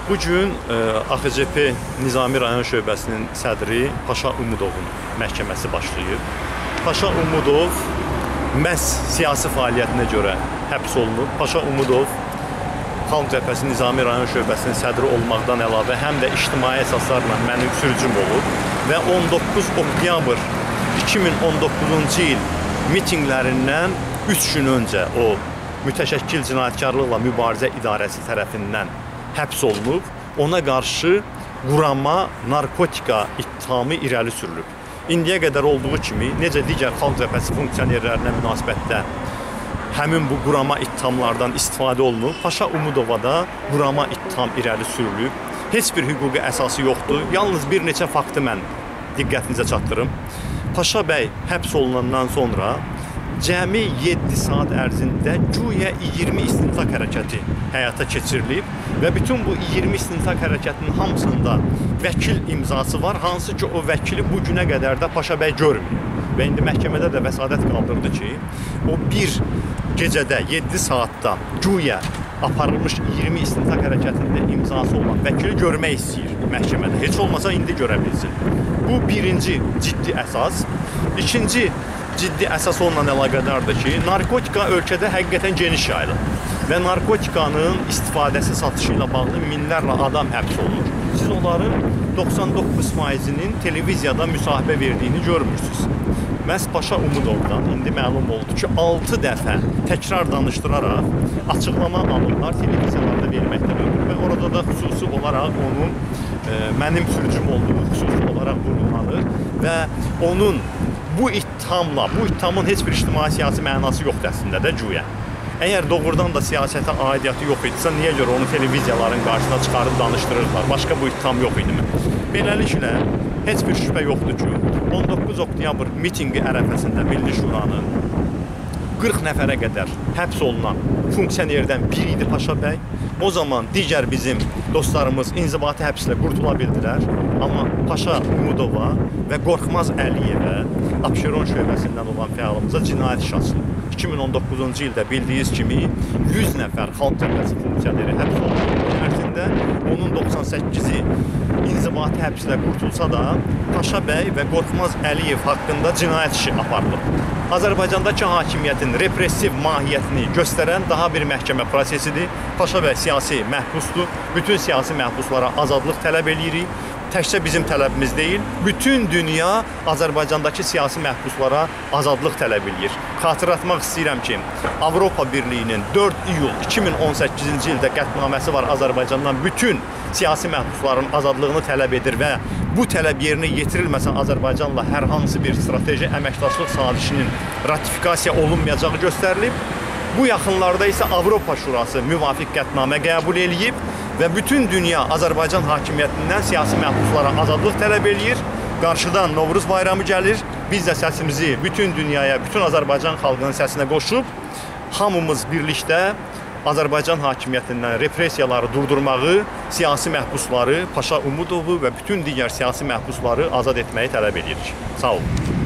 Bugün AXCP Nizami rayon şöbəsinin sədri Paşa Umudovun məhkəməsi başlayıb. Paşa Umudov məhz siyasi fəaliyyətinə görə həbs olunub. Paşa Umudov Xalq Cəbhəsi Nizami rayon şöbəsinin sədri olmaqdan əlavə həm də ictimai əsaslarla mənim sürücüm olub və 19 oktyabr 2019-cu il mitinqlərindən 3 gün öncə o mütəşəkkil cinayətkarlıqla mübarizə idarəsi tərəfindən həbs olunub, ona qarşı qurama, narkotika ittihamı irəli sürülüb. İndiyə qədər olduğu kimi, necə digər Xalq Cəbhəsi funksionerlərinə münasibətdə həmin bu qurama ittihamlardan istifadə olunub, Paşa Umudova da qurama ittiham irəli sürülüb. Heç bir hüquqi əsası yoxdur. Yalnız bir neçə faktı mən diqqətinizə çatdırım. Paşa bəy həbs olunandan sonra cəmi 7 saat ərzində güya 20 istintaq hərəkəti həyata keçirilib və bütün bu 20 istintaq hərəkətinin hamısında vəkil imzası var, hansı ki o vəkili bu günə qədər də Paşa bəy görmür. Və indi məhkəmədə də vəsadət qaldırdı ki, o bir gecədə 7 saatda güya aparılmış 20 istintaq hərəkətində imzası olan vəkili görmək istəyir məhkəmədə. Heç olmasa indi görə bilsin. Bu birinci ciddi əsas. İkinci ciddi əsas onunla əlaqədardır ki, narkotika ölkədə həqiqətən geniş yayılır və narkotikanın istifadəsi satışı ilə bağlı minlərlə adam həbs olunur. Siz onların 99%-nin televiziyada müsahibə verdiyini görmürsünüz. Məhz Paşa Umudovdan indi məlum oldu ki, 6 dəfə təkrar danışdıraraq açıqlama alırlar, televiziyalarda verməkdə ömür və orada da xüsusi olaraq onun mənim sürücüm olduğu xüsusi olaraq vurulmadır və onun bu ittihamın heç bir ictimai siyasi mənası yoxdur əslində də güya. Əgər doğrudan da siyasətə aidiyyatı yox idisə, niyə görə onu televiziyaların qarşısına çıxarıb danışdırırlar? Başqa bu ittiham yox idimi? Beləliklə, heç bir şübhə yoxdur ki, 19 oktyabr mitinqi ərəfəsində Milli Şuranın 40 nəfərə qədər həbs olunan funksionerdən biri idi Paşa bəy. O zaman digər bizim dostlarımız inzibati həbslə qurtula bildilər. Amma Paşa Umudova və Qorxmaz Əliyevə Abşeron şöbəsindən olan fəalımıza cinayət işi açılıb. 2019-cu ildə bildiyiniz kimi 100 nəfər Xalq Cəbhəsi funksioneri həbs olunduğu ərzində onun 98-i inzibati həbslə qurtulsa da Paşa bəy və Qorxmaz Əliyev haqqında cinayət işi aparılıb. Azərbaycandakı hakimiyyətin repressiv mahiyyətini göstərən daha bir məhkəmə prosesidir. Paşa bəy siyasi məhbusdur. Bütün siyasi məhbuslara azadlıq tələb edirik. Təkcə bizim tələbimiz deyil, bütün dünya Azərbaycandakı siyasi məhbuslara azadlıq tələb edir. Xatırlatmaq istəyirəm ki, Avropa Birliyinin 4 iyul 2018-ci ildə qətnaməsi var Azərbaycandan bütün siyasi məhbusların azadlığını tələb edir və bu tələb yerinə yetirilməsə Azərbaycanla hər hansı bir strateji əməkdaşlıq sazişinin ratifikasiya olunmayacağı göstərilib. Bu yaxınlarda isə Avropa Şurası müvafiq qətnamə qəbul edib və bütün dünya Azərbaycan hakimiyyətindən siyasi məhbuslara azadlıq tələb edir. Qarşıdan Novruz bayramı gəlir. Biz də səsimizi bütün dünyaya, bütün Azərbaycan xalqının səsinə qoşub, hamımız birlikdə Azərbaycan hakimiyyətindən repressiyaları durdurmağı, siyasi məhbusları, Paşa Umudovu və bütün digər siyasi məhbusları azad etməyi tələb edirik. Sağ olun.